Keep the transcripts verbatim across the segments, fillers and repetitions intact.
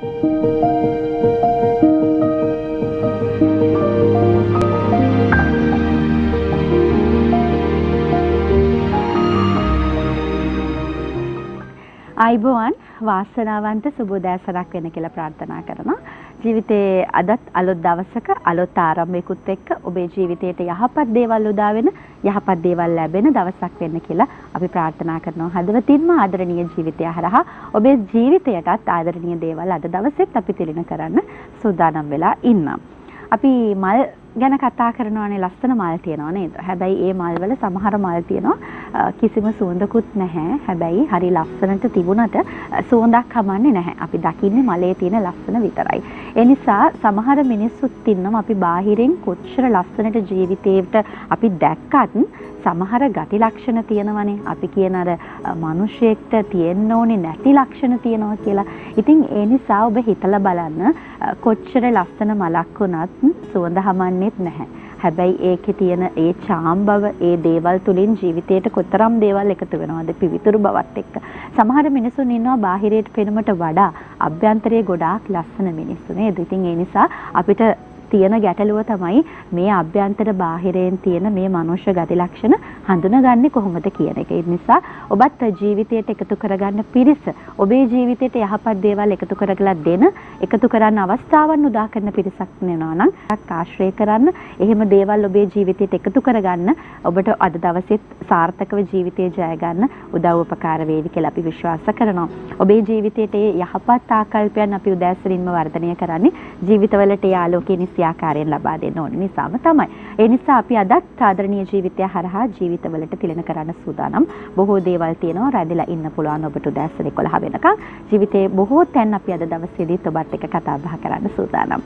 අයිබෝවන් වාසනාවන්ත සුබෝදෑසනක් වෙන්න කියලා ප්‍රාර්ථනා කරනවා. ජීවිතයේ අදත් අලුත් දවසක අලුත් ආරම්භයකුත් එක්ක ඔබේ ජීවිතයට යහපත් දේවල් උදා වෙන යහපත් දේවල් ලැබෙන දවසක් වෙන්න කියලා අපි ප්‍රාර්ථනා කරනවා. හදවතින්ම ආදරණීය ජීවිතය හරහා ඔබේ ජීවිතයටත් ආදරණීය දේවල් අද දවසෙත් අපි තිලින කරන්න සූදානම් වෙලා ඉන්නවා. අපි මල් ගැන කතා කරනවානේ, ලස්සන මල් තියෙනවා නේද? හැබැයි ඒ මල් වල සමහර මල් තියෙනවා කිසිම සුවඳකුත් නැහැ. හැබැයි හරි ලස්සනට තිබුණට සුවඳක් හමන්නේ නැහැ. අපි දකින්නේ මලේ තියෙන ලස්සන විතරයි. ඒ නිසා සමහර මිනිස්සුත් ඉන්නවා අපි බාහිරින් කොච්චර ලස්සනට ජීවිතේට අපි දැක්කත් සමහර ගති ලක්ෂණ තියෙනවනේ. අපි කියන අර මිනිහෙක්ට තියෙන්න ඕනේ නැති ලක්ෂණ තියෙනවා කියලා. ඉතින් ඒ නිසා ඔබ හිතලා බලන්න කොච්චර ලස්සන මලක් වුණත් සුවඳ හමන්නේත් නැහැ. හැබැයි ඒකේ තියෙන ඒ චාම් බව, ඒ දේවල් තුලින් ජීවිතේට කොතරම් දේවල් එකතු වෙනවද පිවිතුරු බවත් එක්ක. සමහර මිනිසුන් ඉන්නවා බාහිරයට පෙනුමට වඩා අභ්‍යන්තරයේ ගොඩාක් ලස්සන මිනිස්සු නේද? ඉතින් ඒ නිසා අපිට තියෙන ගැටලුව තමයි මේ අභ්‍යන්තර බාහිරයෙන් තියෙන මේ මනුෂ්‍ය ගති ලක්ෂණ හඳුනගන්නේ කොහොමද කියන එක. ඒ නිසා ඔබත් ජීවිතයට එකතු කරගන්න පිරිස, ඔබේ ජීවිතයට යහපත් දේවල් එකතු කරගලා දෙන, එකතු කරන්න අවස්ථාවන් උදා කරන පිරිසක් වෙනවා නම් ආශ්‍රය කරන්න, එහෙම දේවල් ඔබේ ජීවිතයට එකතු කරගන්න ඔබට අද දවසෙත් සාර්ථකව ජීවිතේ ජය ගන්න උදව් උපකාර වේවි කියලා අපි විශ්වාස කරනවා. ඔබේ ජීවිතයට යහපත් ආකල්පයන් අපි උදෑසනින්ම වර්ධනය කරන්නේ ජීවිතවලට ආලෝකයේ නිසියාකාරයෙන් ලබා දෙන්න ඕන නිසාම තමයි. ඒ නිසා අපි අදත් ආදරණීය ජීවිතය හරහා ජීවිතවලට තිලන කරන්න සූදානම්. බොහෝ දේවල් තියෙනවා රැඳිලා ඉන්න පුළුවන් ඔබට උදෑසන එකොළහ වෙනකම්. ජීවිතේ බොහෝ තැන් අපි අද දවසේදීත් ඔබත් එක්ක කතා බහ කරන්න සූදානම්.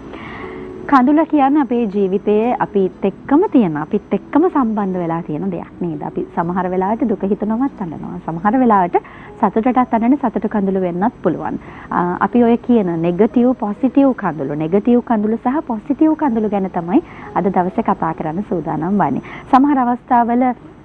කඳුල කියන්නේ අපේ ජීවිතයේ අපිත් එක්කම තියෙන, අපිත් එක්කම සම්බන්ධ වෙලා තියෙන දෙයක් නේද? අපි සමහර වෙලාවට දුක හිතනවත් අඬනවා. සමහර වෙලාවට සතුටටත් අඬන සතුට කඳුළු වෙන්නත් පුළුවන්. අපි ඔය කියන නෙගටිව් පොසිටිව් කඳුළු, නෙගටිව් කඳුළු සහ පොසිටිව් කඳුළු ගැන තමයි අද දවසේ කතා කරන්න සූදානම් වන්නේ. සමහර අවස්ථාවල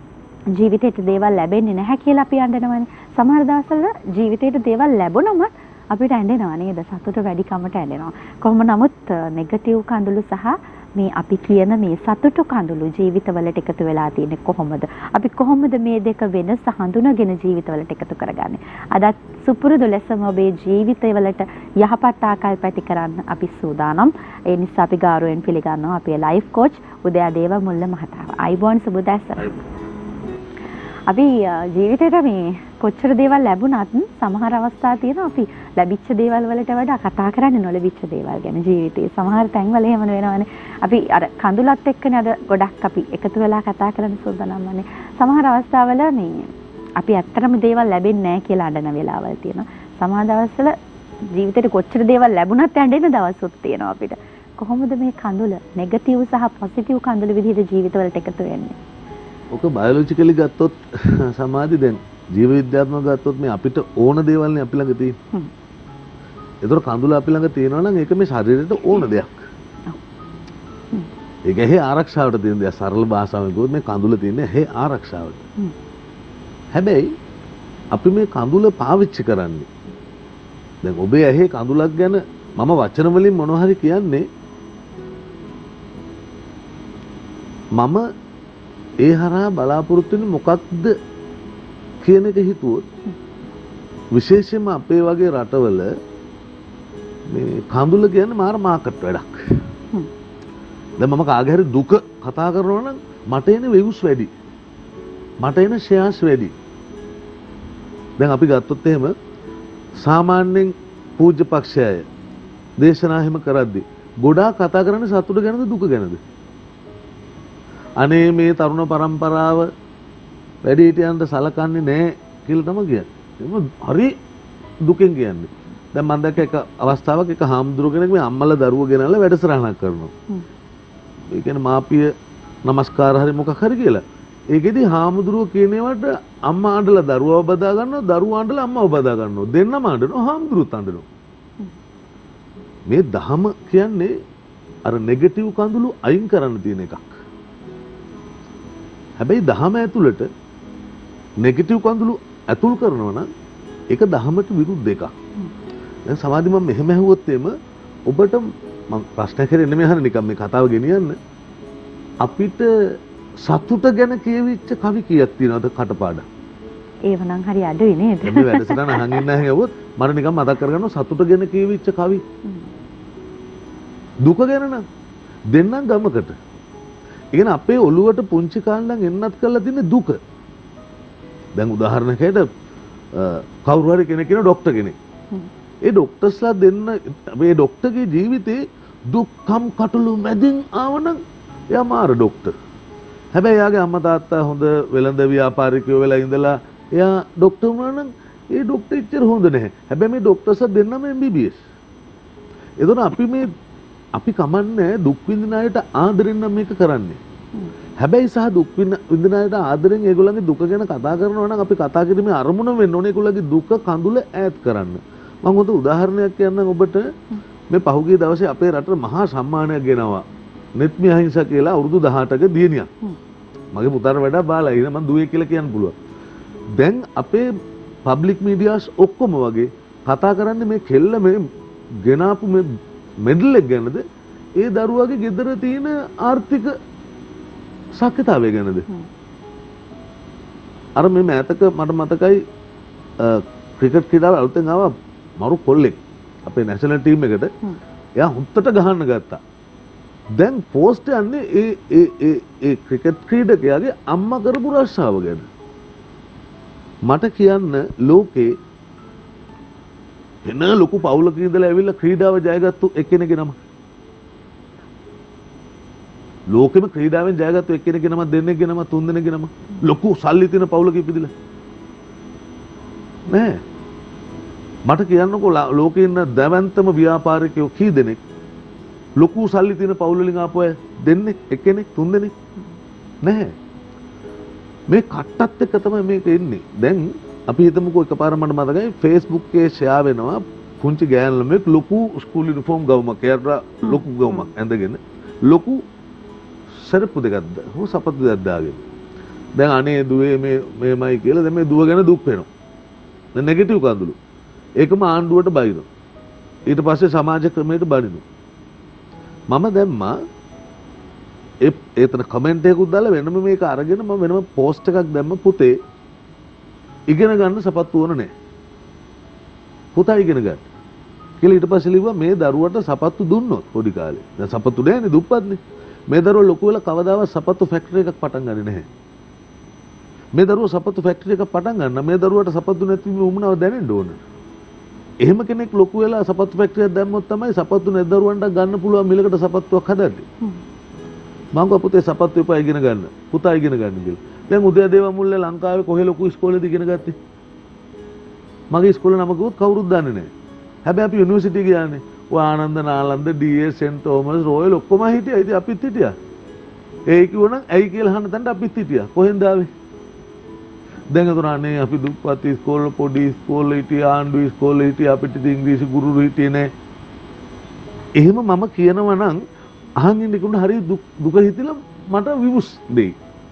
ජීවිතේට දේවල් ලැබෙන්නේ නැහැ කියලා අපි අඬනවනේ. සමහර දවස්වල ජීවිතේට දේවල් ලැබුණම අපිට ඇඬෙනවා නේද? සතුට වැඩි කමට ඇඬෙනවා. කොහොම නමුත් නෙගටිව් කඳුළු සහ මේ අපි කියන මේ සතුට කඳුළු ජීවිතවලට එකතු වෙලා තියෙන්නේ කොහොමද? අපි කොහොමද මේ දෙක වෙනස හඳුනාගෙන ජීවිතවලට එකතු කරගන්නේ? අදත් සුපුරුදු ලෙසම ඔබේ ජීවිතවලට යහපත් ආකල්ප ඇති කරන්න අපි සූදානම්. ඒ නිසා අපි ගෞරවයෙන් පිළිගන්නවා අපේ ලයිෆ් කෝච් උදයාදේව මුල්ල මහතාව. අයිබෝන් සුබදෑසන. අපි ජීවිතේට මේ කොච්චර දේවල් ලැබුණත් සමහර අවස්ථා තියෙනවා අපි ලැබිච්ච දේවල් වලට වඩා කතා කරන්නේ නොලැබිච්ච දේවල් ගැන ජීවිතේ. සමහර තැන්වල එහෙම වෙනවනේ. අපි අර කඳුලත් එක්කනේ අද ගොඩක් අපි එකතු වෙලා කතා කරන්න සූදානම් වන්නේ. සමහර අවස්ථාවල මේ අපි ඇත්තටම දේවල් ලැබෙන්නේ නැහැ කියලා අඬන වෙලාවල් තියෙනවා. සමහර දවස්වල ජීවිතේට කොච්චර දේවල් ලැබුණත් ඇඬෙන දවසුත් තියෙනවා අපිට. කොහොමද මේ කඳුල නෙගටිව් සහ පොසිටිව් කඳුළු විදිහට ජීවිතවලට එකතු වෙන්නේ? ඔක බයොලොජිකලි ගත්තොත් සමාධි දැන් ජීව විද්‍යාත්මකව ගත්තොත් මේ අපිට ඕන දේවල් නේ අපි ළඟ තියෙන්නේ. ඒතර කඳුල අපි ළඟ තියෙනවා නම් ඒක මේ ශරීරයට ඕන දෙයක්. ඒක ඇහි ආරක්ෂාවට තියෙන දෙයක්. සරල භාෂාවෙන් කිව්වොත් මේ කඳුල තියෙන්නේ ඇහි ආරක්ෂාවට. හැබැයි අපි මේ කඳුල පාවිච්චි කරන්නේ දැන් ඔබේ ඇහි කඳුලක් ගැන මම වචන වලින් මොනවා හරි කියන්නේ මම ඒ හරහා බලාපොරොත්තු වෙන්නේ මොකක්ද කියන එක හිතුවොත් විශේෂයෙන්ම අපේ වගේ රටවල මේ කඳුල කියන්නේ මාර මාකට් වැඩක්. දැන් මම කාගේ හරි දුක කතා කරනවා නම් මට එන views වැඩි. මට එන shares වැඩි. දැන් අපි ගත්තොත් එහෙම සාමාන්‍යයෙන් පූජ්‍ය පක්ෂය දේශනා එහෙම කරද්දී ගොඩාක් කතා කරන්නේ සතුට ගැනද දුක ගැනද? අනේ මේ තරුණ පරම්පරාව වැඩිහිටියන්ට සලකන්නේ නැහැ කියලා තමයි කියන්නේ. හරි දුකෙන් කියන්නේ. දැන් මම දැක්ක එක අවස්ථාවක එක හාමුදුරුව කෙනෙක් මේ අම්මලා දරුවෝ ගෙනල්ලා වැඩසටහනක් කරනවා. ඒ කියන්නේ මාපිය নমස්කාර හරි මොකක් හරි කියලා. ඒකෙදි හාමුදුරුව කියනේවට අම්මා අඬලා දරුවව බදා ගන්නවා, දරුවා අඬලා අම්මව බදා ගන්නවා. දෙන්නම අඬනවා, හාමුදුරුවොත් අඬනවා. මේ දහම කියන්නේ අර නෙගටිව් කඳුළු අයින් කරන්න තියෙන එකක්. හැබැයි දහම ඇතුළට නෙගටිව් කඳුළු ඇතුල් කරනවා නම් ඒක දහමට විරුද්ධ එකක්. දැන් සමාධි මම මෙහෙම ඇහුවොත් එම ඔබට මම ප්‍රශ්න කරන්නේ මෙහන නිකන් මේ කතාව ගෙනියන්න. අපිට සතුට ගැන කියවිච්ච කවි කීයක් තියෙනවද කටපාඩම්? ඒව නම් හරි අඩුයි නේද? මේ වැඩසටහන අහන් ඉන්න හැවොත් මම නිකන් මතක් කරගන්නවා සතුට ගැන කියවිච්ච කවි. දුක ගැන නම් දෙන්නම් ගමකට. ඒ කියන්නේ අපේ ඔළුවට පුංචි කාලෙන් එන්නත් කරලා තියෙන දුක. දැන් උදාහරණයකට කවුරු හරි කෙනෙක් කියන ડોක්ටර් කෙනෙක්. ඒ ડોක්ටර්ස්ලා දෙන්න මේ ડોක්ටර්ගේ ජීවිතේ දුක්ඛම් කටළු මැදින් ආවනම් එයා මාර ડોක්ටර්. හැබැයි එයාගේ අම්මා තාත්තා හොඳ වෙළඳ ව්‍යාපාරිකයෝ වෙලා ඉඳලා එයා ડોක්ටර් වුණා නම් ඒ ડોක්ටර් ඉච්චර හොඳ නැහැ. හැබැයි මේ ડોක්ටර්ස්ලා දෙන්නම එම් බී බී එස්. එතකොට අපි මේ අපි කමන්නේ දුක් විඳින අයට ආදරෙන් නම් මේක කරන්නේ. හැබැයි සහ දුක් විඳින අයට ආදරෙන් ඒගොල්ලන්ගේ දුක ගැන කතා කරනවා නම් අපි කතා කිරීමේ අරමුණ වෙන්න ඕනේ ඒගොල්ලන්ගේ දුක කඳුල ඈත් කරන්න. මම හොඳ උදාහරණයක් කියන්නම් ඔබට. මේ පහුගිය දවසේ අපේ රටට මහා සම්මානයක් ගෙනවා. නෙත්මි අහිංසා කියලා අවුරුදු දහඅටක දියණියක්. මගේ පුතාට වඩා බාලයි. එහෙනම් මම දුවේ කියලා කියන්න පුළුවන්. දැන් අපේ පබ්ලික් මීඩියාස් ඔක්කොම වගේ කතා කරන්නේ මේ කෙල්ල මේ ගෙනාපු මේ මෙඩල් එක ගැනද ඒ දරුවාගේ ගෙදර තියෙන ආර්ථික ශක්තිතාවය ගැනද? අර මේ මෑතක මට මතකයි ක්‍රිකට් ක්‍රීඩාව අලුතෙන් ආවා මරු කොල්ලෙක් අපේ නැෂනල් ටීම් එකට. එයා හුත්තට ගහන්න ගත්තා. දැන් පෝස්ට් යන්නේ ඒ ඒ ඒ ඒ ක්‍රිකට් ක්‍රීඩකයාගේ අම්මා කරපු රස්සාව ගැන. මට කියන්න ලෝකේ එන ලොකු පවුලක ඉඳලා ඇවිල්ලා ක්‍රීඩාව ජයගත්තු එක්කෙනෙක්ගේ නම. ලෝකෙම ක්‍රීඩාවෙන් ජයගත්තු එක්කෙනෙක්ගේ නම දෙන්නෙක්ගේ නම තුන් දෙනෙක්ගේ නම. ලොකු සල්ලි තියෙන පවුලක ඉපදිලා. නෑ. මට කියන්නකෝ ලෝකේ ඉන්න දැවැන්තම ව්‍යාපාරිකයෝ කී දෙනෙක් ලොකු සල්ලි තියෙන පවුල් වලින් ආපු අය දෙන්නෙක් එක්කෙනෙක් තුන් දෙනෙක් නැහැ. මේ කට්ටත් එක්ක තමයි මේක එන්නේ. දැන් අපි හිතමුකෝ එකපාර මට මතකයි Facebook එකේ ෂෙයා වෙනවා පුංචි ගෑනු ළමෙක් ලොකු ස්කූල් යුනිෆෝම් ගවුමක් එයාට ලොකු ගවුමක් ඇඳගෙන ලොකු සරප්පු දෙකක් හෝ සපත්තු දෙකක් දාගෙන. දැන් අනේ දුවේ මේ මේමයි කියලා දැන් මේ දුව ගැන දුක් වෙනවා. දැන් නෙගටිව් කඳුළු. ඒකම ආණ්ඩුවට බයිනවා. ඊට පස්සේ සමාජ ක්‍රමයට බනිනවා. මම දැම්මා ඒ ඒතන කමෙන්ට් එකකුත් දාලා වෙනම මේක අරගෙන මම වෙනම පෝස්ට් එකක් දැම්ම පුතේ ඉගෙන ගන්න සපත්තු ඕන නැහැ. පුතා ඉගෙන ගන්න. කියලා ඊට පස්සේ ලිව්වා මේ දරුවට සපත්තු දුන්නොත් පොඩි කාලේ. දැන් සපත්තු නැහැනේ දුප්පත්නේ. මේ දරුවා ලොකු වෙලා කවදාවත් සපත්තු ෆැක්ටරි එකක් පටන් ගන්නේ නැහැ. මේ දරුවා සපත්තු ෆැක්ටරි එකක් පටන් ගන්න මේ දරුවට සපත්තු නැති වීම උමනාව දැනෙන්න ඕන. එහෙම කෙනෙක් ලොකු වෙලා සපත්තු ෆැක්ටරියක් දැම්මොත් තමයි සපත්තු නැති දරුවන්ට ගන්න පුළුවන් මිලකට සපත්තුවක් හදන්නේ. මම ගෝ පුතේ සපත්තු එපා ඉගෙන ගන්න. පුතා ඉගෙන ගන්න කියලා. දැන් උදේ දේවමුල්ලේ ලංකාවේ කොහේ ලොකු ඉස්කෝලේද ඉගෙන ගත්තේ? මගේ ඉස්කෝලේ නම කිව්වොත් කවුරුත් දන්නේ නැහැ. හැබැයි අපි යුනිවර්සිටි ගියානේ. ඔය Ananda Nalanda D S Saint Thomas Royal ඔක්කොම හිටියා. ඉතින් අපිත් හිටියා. ඒ කිව්වනම් ඇයි කියලා අහන්න තැනට අපිත් හිටියා. කොහෙන්ද ආවේ? දැන් අතන අනේ අපි දුප්පත් ඉස්කෝල පොඩි ඉස්කෝල හිටියා ආණ්ඩු ඉස්කෝල හිටියා අපිට ඉතින් ඉංග්‍රීසි ගුරුරු හිටියේ නැහැ. එහෙම මම කියනවා නම් අහන් ඉන්න කෙනෙකුට හරි දුක හිතිලා මට විමුස් දෙයි.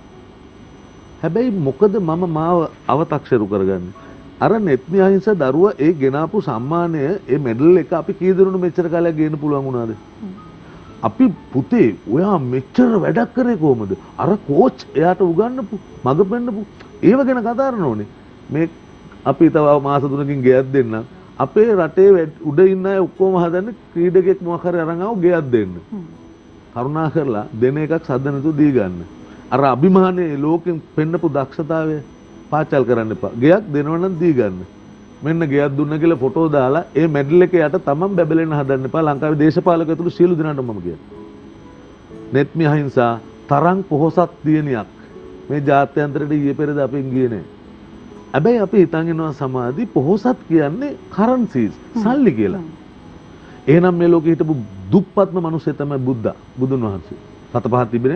හැබැයි මොකද මම මාව අව탁සරු කරගන්නේ? අර නෙත්මි අහිංසා දරුවා ඒ ගෙනාපු සම්මානය ඒ මෙඩල් එක අපි කී දෙනෙකුට මෙච්චර කාලයක් ගේන්න පුළුවන් වුණාද? අපි පුතේ ඔයා මෙච්චර වැඩක් කරේ කොහමද? අර කෝච් එයාට උගන්වපු මග පෙන්නපු ඒව ගැන කතා කරන්න ඕනේ. මේ අපි තව මාස තුනකින් ගෙයක් දෙන්න. අපේ රටේ උඩ ඉන්න අය ඔක්කොම හදන්නේ ක්‍රීඩකෙක් මොකක් හරි අරන් ආව ගෙයක් දෙන්න. කරුණා කරලා දෙන එකක් සද්ද නැතුව දී ගන්න. අර අභිමානයේ ලෝකෙන් පෙන්නපු දක්ෂතාවය පාචල් කරන්න එපා. ගෙයක් දෙනවා නම් දී ගන්න. මෙන්න ගෙයක් දුන්න කියලා ෆොටෝ දාලා ඒ මෙඩල් එක යට තමන් බැබලෙන්න හදන්න එපා. ලංකාවේ දේශපාලකයෝ ඇතුළු සියලු දෙනාට මම කියනවා. නෙත්මි අහිංසා තරම් පොහොසත් දියණියක් මේ ජාත්‍යන්තරයට ඊයේ පෙරේද අපෙන් ගියේ නෑ. හැබැයි අපි හිතන් ඉන්නවා සමාධි පොහොසත් කියන්නේ කරන්සිස් සල්ලි කියලා. එහෙනම් මේ ලෝකෙ හිටපු දුප්පත්ම මිනිස්සු තමයි බුද්ධ බුදුන් වහන්සේ. සත පහක් තිබෙන්නේ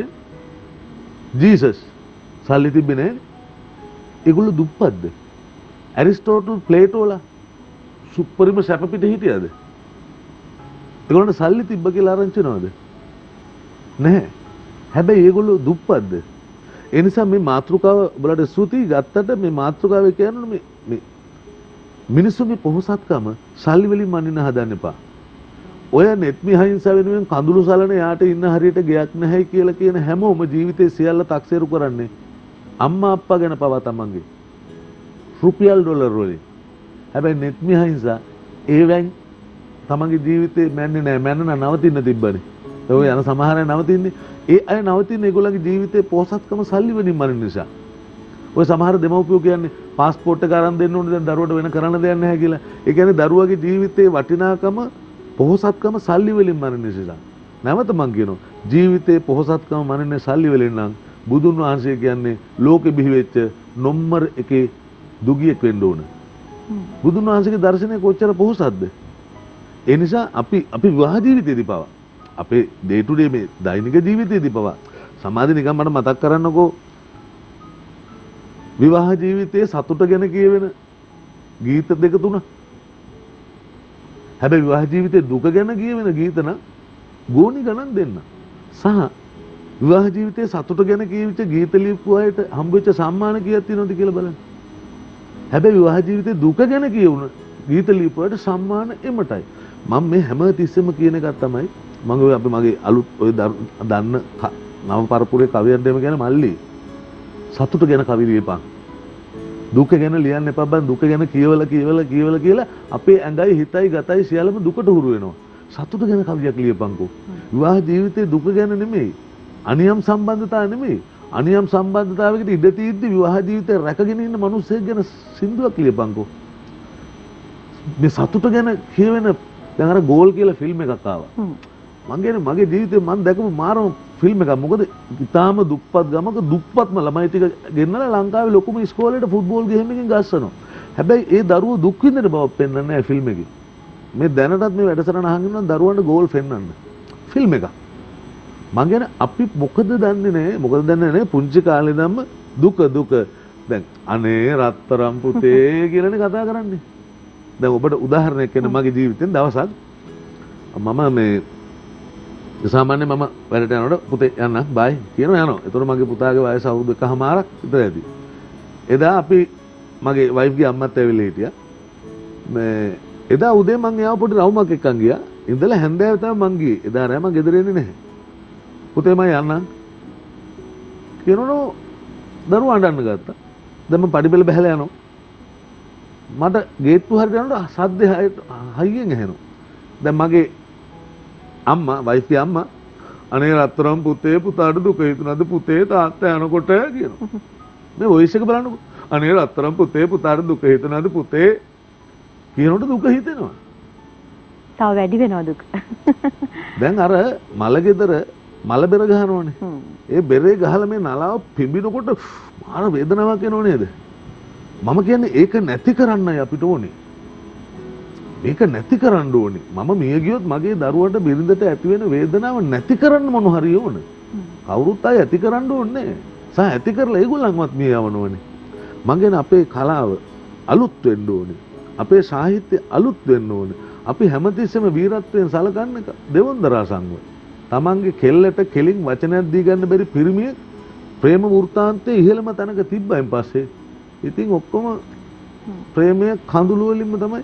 ජීසස් සල්ලි තිබෙන්නේ ඒගොල්ලෝ දුප්පත්ද? ඇරිස්ටෝටල් ප්ලේටෝලා සුප්පරිම සැප පිට හිටියද? ඒගොල්ලන්ට සල්ලි තිබ්බ කියලා ආරංචි නේද? නැහැ. හැබැයි ඒගොල්ලෝ දුප්පත්ද? ඒ නිසා මේ මාතෘකාව ඔයාලට ස්තුතියි ගත්තට මේ මාතෘකාවේ කියන්නේ මේ මේ මිනිස්සුගේ පොහොසත්කම සල්ලි වලින් මනින්න හදන්න එපා. ඔය නෙත්මි අහිංසා වෙනුවෙන් කඳුළු සලන යාට ඉන්න හරියට ගයක් නැහැ කියලා කියන හැමෝම ජීවිතේ සියල්ල තක්සේරු කරන්නේ අම්මා අප්පා ගැන පවා තමන්ගේ රුපියල් ඩොලර් වලින්. හැබැයි නෙත්මි අහිංසා ඒවෙන් තමන්ගේ ජීවිතේ මැන්නේ නැහැ. මැන්න නවතින්න තිබ්බනේ. ඔය යන සමහර අය නවතින්නේ. ඒ අය නවතින්නේ ඒගොල්ලන්ගේ ජීවිතේ පොහොසත්කම සල්ලි වලින් මනින්න නිසා. ඔය සමහර දෙමව්පියෝ කියන්නේ પાස්පෝර්ට් එක අරන් දෙන්න ඕනේ දැන් දරුවට වෙන කරන්න දෙයක් නැහැ කියලා. ඒ කියන්නේ දරුවගේ ජීවිතේ වටිනාකම පොහොසත්කම සල්ලි වලින් මනින්න නිසා. නැවත මං කියනවා ජීවිතේ පොහොසත්කම මනින්නේ සල්ලි වලින් නම් බුදුන් වහන්සේ කියන්නේ ලෝකෙ බිහි වෙච්ච නොම්බර් එකේ දුගියෙක් වෙන්න ඕන. බුදුන් වහන්සේගේ දර්ශනය කොච්චර පොහොසත්ද? ඒ නිසා අපි අපි විවාහ ජීවිතේදී පවා අපේ ඩේ ටු ඩේ මේ දෛනික ජීවිතේදී පවා සමාධි නිකන් මට මතක් කරන්නකෝ විවාහ ජීවිතයේ සතුට ගැන කියවෙන ගීත දෙක තුනක්. හැබැයි විවාහ ජීවිතයේ දුක ගැන කියවෙන ගීත නම් ගෝණි ගණන් දෙන්න. සහ විවාහ ජීවිතයේ සතුට ගැන කියවිච්ච ගීත ලියපු අයට හම්බෙච්ච සම්මාන කීයක් තියෙනවද කියලා බලන්න. හැබැයි විවාහ ජීවිතයේ දුක ගැන කියවුන ගීත ලියපු අයට සම්මාන එමටයි. මම මේ හැම තිස්සෙම කියන එකක් තමයි මම ඔය අපි මගේ අලුත් ඔය දන්න නව පරපුරේ කවියක් දෙම කියන මල්ලි සතුට ගැන කවි ලියපන්. දුක ගැන ලියන්න එපා බං. දුක ගැන කියවලා කියවලා කියවලා කියලා අපේ ඇඟයි හිතයි ගතයි සියල්ලම දුකට හුරු වෙනවා. සතුට ගැන කවියක් ලියපන්කෝ. විවාහ ජීවිතේ දුක ගැන නෙමෙයි. අනියම් සම්බන්ධතාව නෙමෙයි. අනියම් සම්බන්ධතාවයකට ඉඩ තියෙද්දි විවාහ ජීවිතේ රැකගෙන ඉන්න මිනිස්සෙක් ගැන සින්දුවක් ලියපන්කෝ. මේ සතුට ගැන කියවෙන දැන් අර ගෝල් කියලා ෆිල්ම් එකක් ආවා. මං කියන්නේ මගේ ජීවිතේ මං දැකපු මාරම ෆිල්ම් එකක්. මොකද ඉතාලම දුප්පත් ගමක දුප්පත්ම ළමයි ටික ගෙන්නලා ලංකාවේ ලොකුම ඉස්කෝලේට ෆුට්බෝල් ගේම් එකකින් ගස්සනවා. හැබැයි ඒ දරුවෝ දුක් විඳින බව පෙන්වන්නේ නැහැ ෆිල්ම් එකේ. මේ දැනටත් මේ වැඩසටහන අහගෙන ඉන්න දරුවන්ට ගෝල් පෙන්වන්න. ෆිල්ම් එකක්. මං කියන්නේ අපි මොකද දන්නේ නැහැ. මොකද දන්නේ නැහැ පුංචි කාලේ ඉඳන්ම දුක දුක. දැන් අනේ රත්තරම් පුතේ කියලානේ කතා කරන්නේ. දැන් ඔබට උදාහරණයක් කියන මගේ ජීවිතෙන් දවසක් මම මේ සාමාන්‍ය මම වැඩට යනකොට පුතේ යන්න බයි කියනවා යනවා. ඒතකොට මගේ පුතාගේ වයස අවුරුදු එකමාරක් විතර ඇති. එදා අපි මගේ වයිෆ්ගේ අම්මත් ඇවිල්ලා හිටියා. මේ එදා උදේ මං යාව පොඩි රවුමක් එක්කන් ගියා. ඉඳලා හැන්දෑව තමයි මං ගියේ. එදා රෑ මං ගෙදර එන්නේ නැහැ. පුතේ මම යන්නම්. කියනොනෝ දරුවා අඬන්න ගත්තා. දැන් මම පඩිපෙළ බහැලා යනවා. මට ගේට්ටු හරියට යනකොට සද්ද හයියෙන් ඇහෙනවා. දැන් මගේ අම්මා වයිෆ්ගේ අම්මා අනේ රත්තරන් පුතේ පුතාට දුක හිතුණාද පුතේ තාත්තා යනකොට කියනවා. මේ වොයිස් එක බලන්නකෝ. අනේ රත්තරන් පුතේ පුතාට දුක හිතුණාද පුතේ කියනකොට දුක හිතෙනවා. තව වැඩි වෙනවා දුක. දැන් අර මල ගෙදර මල බෙර ගහනවනේ. ඒ බෙරේ ගහලා මේ නලාව පිඹිනකොට මාර වේදනාවක් එනව නේද? මම කියන්නේ ඒක නැති කරන්නයි අපිට ඕනේ. මේක නැති කරන්න ඕනේ. මම මිය ගියොත් මගේ දරුවන්ට බිරිඳට ඇති වෙන වේදනාව නැති කරන්න මොන හරි ඕන. කවුරුත් අය ඇති කරන්න ඕනේ. සහ ඇති කරලා ඒගොල්ලන්වත් මිය යවනවනේ. මම කියන්නේ අපේ කලාව අලුත් වෙන්න ඕනේ. අපේ සාහිත්‍ය අලුත් වෙන්න ඕනේ. අපි හැමතිස්සෙම වීරත්වයෙන් සලකන්න දෙවොන්දරා සංගම. තමන්ගේ කෙල්ලට කෙලින් වචනයක් දී ගන්න බැරි පිරිමියෙක් ප්‍රේම වෘත්තාන්තයේ ඉහළම තැනක තිබ්බයින් පස්සේ ඉතින් ඔක්කොම ප්‍රේමය කඳුළු වලින්ම තමයි.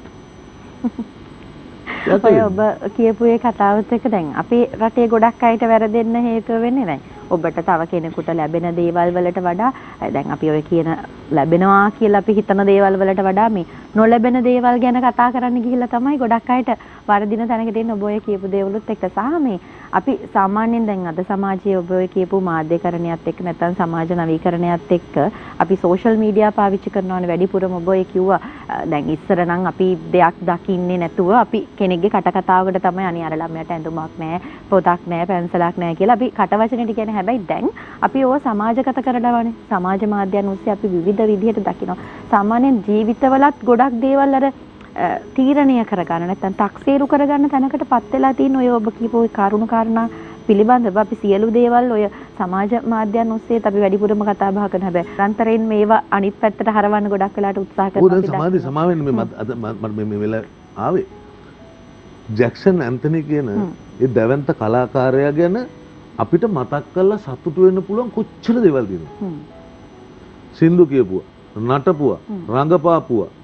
ඔය ඔබ කියපු ඒ කතාවත් එක්ක දැන් අපේ රටේ ගොඩක් අයට වැරදෙන්න හේතුව වෙන්නේ නැහැ. ඔබට තව කෙනෙකුට ලැබෙන දේවල් වලට වඩා දැන් අපි ඔය කියන ලැබෙනවා කියලා අපි හිතන දේවල් වලට වඩා මේ නොලැබෙන දේවල් ගැන කතා කරන්න ගිහිල්ලා තමයි ගොඩක් අයට වරදින තැනකට එන්නේ. ඔබ ඔය කියපු දේවලුත් එක්ක සහ මේ අපි සාමාන්‍යයෙන් දැන් අද සමාජයේ ඔබ ඔය කියපු මාධ්‍යකරණයත් එක්ක නැත්නම් සමාජ නවීකරණයත් එක්ක අපි සෝෂල් මීඩියා පාවිච්චි කරනවානේ වැඩිපුරම. ඔබ ඔය කිව්වා දැන් ඉස්සර නම් අපි දෙයක් දකින්නේ නැතුව අපි කෙනෙක්ගේ කටකතාවකට තමයි අනේ අර ළමයට ඇඳුමක් නැහැ, පොතක් නැහැ, පැන්සලක් නැහැ කියලා අපි කටවචනෙට කියන්නේ. හැබැයි දැන් අපි ඕව සමාජගත කරනවානේ. සමාජ මාධ්‍යයන් ඔස්සේ අපි විවිධ විදිහට දකිනවා. සාමාන්‍යයෙන් ජීවිතවලත් ගොඩක් දේවල් අර තීරණය කරගන්න නැත්නම් තක්සේරු කරගන්න තැනකටපත් වෙලා තියෙන ඔය ඔබ කියපු ওই කරුණු කාරණා පිළිබඳව අපි සියලු දේවල් ඔය සමාජ මාධ්‍යයන් ඔස්සේත් අපි වැඩිපුරම කතා බහ කරන හැබැයි අන්තරයෙන් මේවා අනිත් පැත්තට හරවන්න ගොඩක් වෙලාට උත්සාහ කරනවා. ඔය සමාධි සමාවෙන්න මේ මට මේ වෙලාව ආවේ ජැක්සන් ඇන්තනි කියන ඒ දැවැන්ත කලාකාරයා ගැන අපිට මතක් කරලා සතුටු වෙන්න පුළුවන් කොච්චර දේවල් තියෙනවද? සින්දු කියපුවා, නටපුවා, රංගපාපුවා,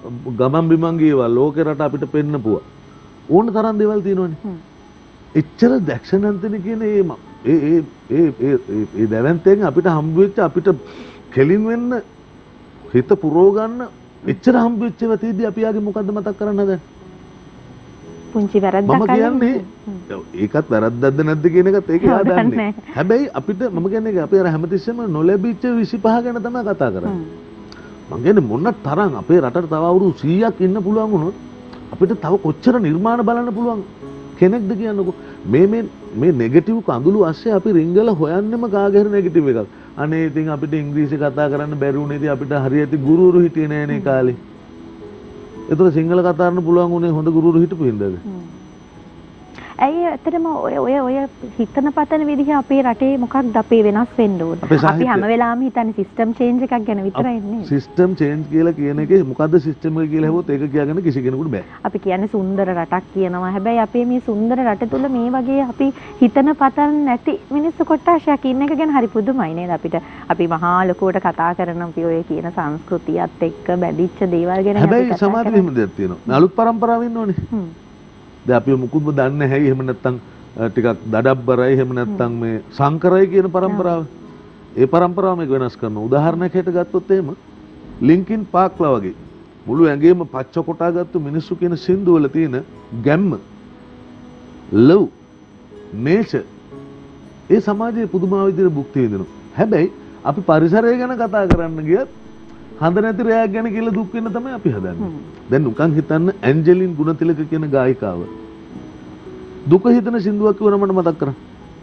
ගමන් බිමන් ගියවා ලෝකේ රට අපිට පෙන්නපුවා. ඕන තරම් දේවල් තියෙනවනේ. එච්චර දක්ෂ නැන්තනේ කියන ඒ ඒ ඒ ඒ ඒ දැවැන්තයෙන් අපිට හම්බ වෙච්ච අපිට කෙලින් වෙන්න හිත පුරව ගන්න එච්චර හම්බ වෙච්ච ඒවා තීදී අපි ආගේ මොකද්ද මතක් කරන්න හදන්නේ? පුංචි වැරද්දක් මම කියන්නේ ඒකත් වැරද්දක්ද නැද්ද කියන එකත් ඒක හදන්නේ. හැබැයි අපිට මම කියන්නේ අපි අර හැමතිස්සෙම නොලැබිච්ච විසිපහ ගැන තමයි කතා කරන්නේ. මම කියන්නේ මොන තරම් අපේ රටට තව අවුරුදු සීයක් ඉන්න පුළුවන් වුණොත් අපිට තව කොච්චර නිර්මාණ බලන්න පුළුවන් කෙනෙක්ද කියන්නකෝ. මේ මේ මේ නෙගටිව් කඳුළු ASCII අපි රිංගල හොයන්නෙම කාගේ හරි නෙගටිව් එකක්. අනේ ඉතින් අපිට ඉංග්‍රීසි කතා කරන්න බැරි වුණේ ඉතින් අපිට හරියට ගුරුවරු හිටියේ නෑනේ කාලේ. ඒතර සිංහල කතා කරන්න පුළුවන් උනේ හොඳ ගුරුවරු හිටපු හින්දාද? ඇයි ඇත්තටම ඔය ඔය ඔය හිතන පතන විදිහ අපේ රටේ මොකක්ද අපේ වෙනස් වෙන්න ඕන? අපි හැම වෙලාවෙම හිතන්නේ සිස්ටම් චේන්ජ් එකක් ගැන විතරයි නේ. සිස්ටම් චේන්ජ් කියලා කියන එකේ මොකද්ද සිස්ටම් එක කියලා හෙවොත් ඒක කියාගන්න කිසි කෙනෙකුට බෑ. අපි කියන්නේ සුන්දර රටක් කියනවා. හැබැයි අපේ මේ සුන්දර රට තුල මේ වගේ අපි හිතන පතන නැති මිනිස්සු කොට්ටාශයක් ඉන්න එක ගැන හරි පුදුමයි නේද අපිට. අපි මහා ලොකුවට කතා කරන අපි ඔය කියන සංස්කෘතියත් එක්ක බැඳිච්ච දේවල් ගැන හැබැයි සමාජෙ එහෙම දෙයක් තියෙනවා. අලුත් පරම්පරාව ඉන්න ඕනේ. දැන් අපි මුකුත්ම දන්නේ නැහැ. එහෙම නැත්තම් ටිකක් දඩබ්බරයි එහෙම නැත්තම් මේ සංකරයි කියන પરම්පරාව. ඒ પરම්පරාව මේක වෙනස් කරනවා. උදාහරණයක් හිට ගත්තොත් එහෙම ලින්කින් පාක්ලා වගේ මුළු ඇඟේම පච්ච කොටාගත්තු මිනිස්සු කියන සින්දු වල තියෙන ගැම්ම ලව් නේචර් ඒ සමාජයේ පුදුමා විදිහට භුක්ති විඳිනවා. හැබැයි අපි පරිසරය ගැන කතා කරන්න ගියත් හඳ නැති රැයක් ගැන කියලා දුක් වෙන්න තමයි අපි හදන්නේ. දැන් උකන් හිතන්න ඇන්ජලින් ගුණතිලක කියන ගායිකාව දුක හිතන සින්දුවක් කියවන මට මතක් කරා.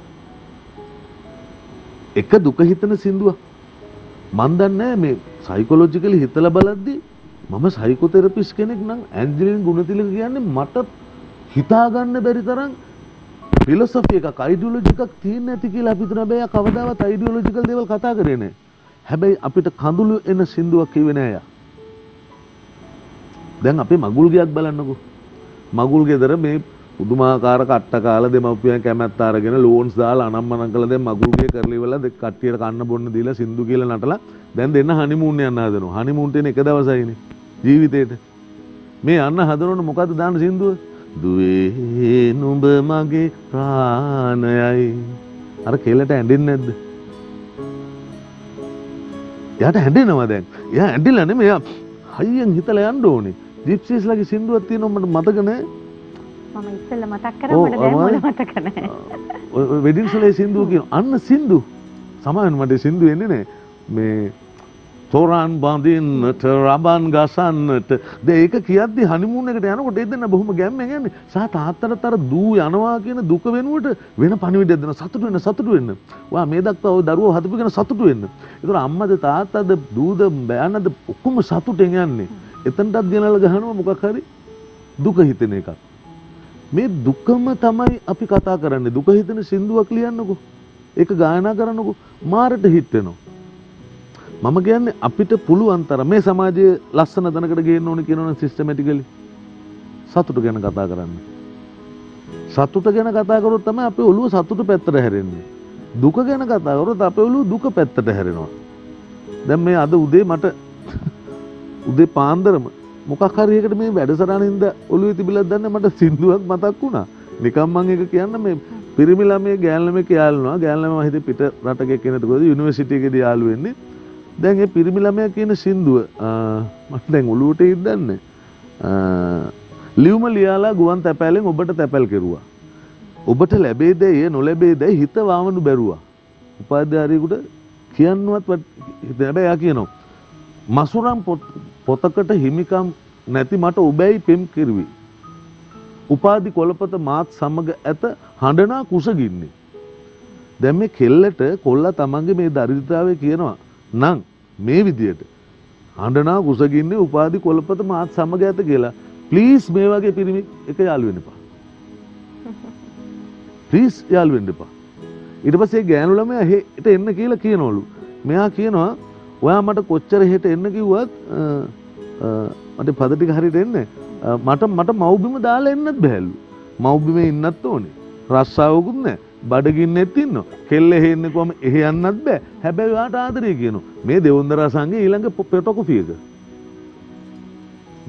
එක දුක හිතන සින්දුවක්. මන් දන්නේ මේ සයිකොලොජිකලි හිතලා බලද්දි මම සයිකෝതെරපිස්ට් කෙනෙක් නම් ඇන්ජලින් ගුණතිලක කියන්නේ මට හිතා ගන්න බැරි තරම් ෆිලොසොෆි එකක් අයිඩියොලොජි එකක් තියෙන නැති කියලා අපි හිතන බෑ කවදාවත් අයිඩියොලොජිකල් දේවල් කතා කරේ නෑ. හැබැයි අපිට කඳුළු එන සින්දුවක් කිව්වේ නෑ යා. දැන් අපි මගුල් ගයක් බලන්නකෝ. මගුල් ගෙදර මේ පුදුමාකාර කට්ට කාලා දෙමව්පියන් කැමැත්ත අරගෙන ලෝන්ස් දාලා අනම්මනම් කළා දැන් මගුල් ගේ කරලා ඉවරලා දෙක කට්ටියට කන්න බොන්න දීලා සින්දු කියලා නටලා දැන් දෙන්න හනිමූන් යන්න හදනවා. හනිමූන් තියෙන එක දවසයිනේ ජීවිතේට. මේ යන්න හදනොත් මොකද්ද දාන සින්දුව? දුවේ නුඹ මගේ ප්‍රාණයයි. අර කෙලට ඇඬෙන්නේ නැද්ද? එයාට හැඬෙනවා දැන්. එයා ඇඬිලා නෙමෙයි එයා හයියෙන් හිතලා යන්න ඕනේ. ජිප්සීස්ලාගේ සින්දුවක් තියෙනවා මට මතක නෑ. මම ඉස්සෙල්ලා මතක් කරා මට දැන් මොල මතක නෑ. ඔය වෙඩින්ස්ලේ සින්දුව කියන අන්න සින්දු. සමාවෙන් මට සින්දු එන්නේ නෑ. මේ තොරන් බඳින්නට රබන් ගසන්නට දෙයක කියද්දි හනිමූන් එකට යනකොට ඒ දෙන්න බොහොම ගැම්මෙන් යන්නේ. සහ තාත්තට අර දූ යනවා කියන දුක වෙනුවට වෙන පණිවිඩයක් දෙන සතුටු වෙන්න සතුටු වෙන්න. වා මේ දක්වා ඔය දරුවෝ හදපු කෙනා සතුටු වෙන්න. ඒතර අම්මද තාත්තද දූද බෑනද ඔක්කොම සතුටෙන් යන්නේ. එතනටත් ගෙනල්ලා ගහනවා මොකක් හරි දුක හිතෙන එකක්. මේ දුකම තමයි අපි කතා කරන්නේ. දුක හිතෙන සින්දුවක් ලියන්නකෝ. ඒක ගායනා කරන්නකෝ. මාරට හිට වෙනවා. මම කියන්නේ අපිට පුළුවන් තරම් මේ සමාජයේ ලස්සන තැනකට ගේන්න ඕනේ කියනවනේ සිස්ටමැටිකලි සතුට ගැන කතා කරන්න. සතුට ගැන කතා කරොත් තමයි අපේ ඔළුව සතුට පැත්තට හැරෙන්නේ. දුක ගැන කතා කරොත් අපේ ඔළුව දුක පැත්තට හැරෙනවා. දැන් මේ අද උදේ මට උදේ පාන්දරම මොකක් හරි එකකට මේ වැඩසටහනින්ද ඔළුවේ තිබිලා දැන්න මට සින්දුවක් මතක් වුණා. නිකම් මම ඒක කියන්න මේ පිරිමි ළමයි ගෑනු ළමයි යාළුවා ගෑනු ළමයි හිතේ පිට රටක කෙනෙකුට යුනිවර්සිටි එකේදී යාළු වෙන්නේ. දැන් මේ පිරිමි ළමයා කියන සින්දුව මට දැන් ඔළුවට ඉද්දන්නේ. ලියුම ලියාලා ගුවන් තැපෑලෙන් ඔබට තැපැල් කෙරුවා. ඔබට ලැබෙයිද එය නොලැබෙයිද හිත වාවනු බැරුවා. උපාධ්‍යාරියෙකුට කියන්නවත් හැබැයි යා කියනවා මසුරම් පොතකට හිමිකම් නැති මට ඔබයි පෙම් කිරුවි. උපාධි කොළපත මාත් සමග ඇත හඬනා කුසගින්නේ. දැන් මේ කෙල්ලට කොල්ලා තමන්ගේ මේ දරිද්‍රතාවය කියනවා නම් මේ විදියට හඬනා කුසගින්නේ උපාධි කොළපත මාත් සමග ඇත කියලා ප්ලීස් මේ වගේ පිරිමි එක යාළු වෙන්න එපා. ප්ලීස් යාළු වෙන්න එපා. ඊට පස්සේ ගෑනු ළමයා හෙට එන්න කියලා කියනවලු. මෙයා කියනවා ඔයා මට කොච්චර හෙට එන්න කිව්වත් මට පද ටික හරියට එන්නේ මට මට මව්බිම දාලා එන්නත් බෑලු. මව්බිමේ ඉන්නත් ඕනේ. රස්සාවකුත් නැහැ. බඩගින්නෙත් ඉන්නවා. කෙල්ල එහෙන්නේ කොහම එහෙ යන්නත් බෑ. හැබැයි ඔයාට ආදරේ කියනවා. මේ දෙවොන්දරා සංගේ ඊළඟ පෙටකොෆි එක.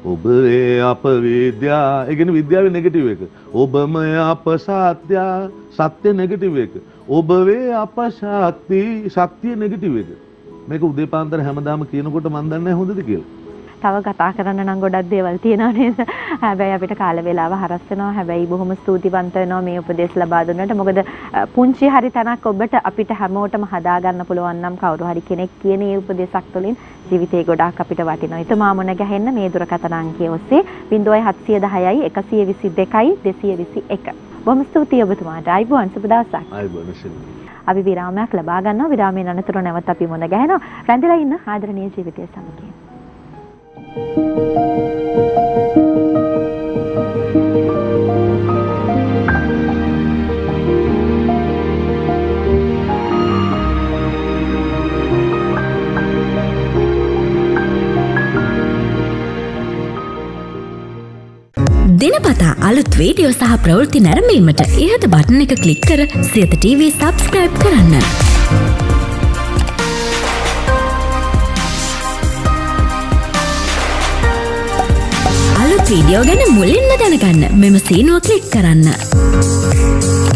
ඔබ ඒ අප විද්‍යා ඒ කියන්නේ විද්‍යාවේ නෙගටිව් එක. ඔබම අප සත්‍ය සත්‍ය නෙගටිව් එක. ඔබ වේ අප ශක්ති ශක්තිය නෙගටිව් එක. මේක උදේ පාන්දර හැමදාම කියනකොට මන් දන්නේ නැහැ හොඳද කියලා. තව කතා කරන්න නම් ගොඩක් දේවල් තියෙනවා නේද? හැබැයි අපිට කාල වේලාව හරස් වෙනවා. හැබැයි බොහොම ස්තුතිවන්ත වෙනවා මේ උපදෙස් ලබා දුන්නට. මොකද පුංචි හරි තැනක් ඔබට අපිට හැමෝටම හදා ගන්න පුළුවන් නම් කවුරු හරි කෙනෙක් කියන මේ උපදේශක් තුළින් ජීවිතේ ගොඩාක් අපිට වටිනවා. ඊටමා මොන ගැහෙන්න මේ දුරකථන අංකය ඔස්සේ ज़ीरो सात एक ज़ीरो एक दो दो टू दो दो एक. බොහොම ස්තුතියි ඔබතුමාට. ආයිබෝන් සුබ දවසක්. ආයිබෝන් ශිල්පී. අපි විරාමයක් ලබා ගන්නවා. විරාමයෙන් අනතුරු නැවත අපි මුණ ගැහෙනවා. රැඳිලා ඉන්න ආදරණීය ජීවිතයේ සමගින්. දිනපතා අලුත් වීඩියෝ සහ ප්‍රවෘත්ති නැරඹීමට ඉහත බටන් එක ක්ලික් කර සියත ටීවී සබ්ස්ක්‍රයිබ් කරන්න. අලුත් වීඩියෝ ගැන මුලින්ම දැනගන්න මෙම සීනුව ක්ලික් කරන්න.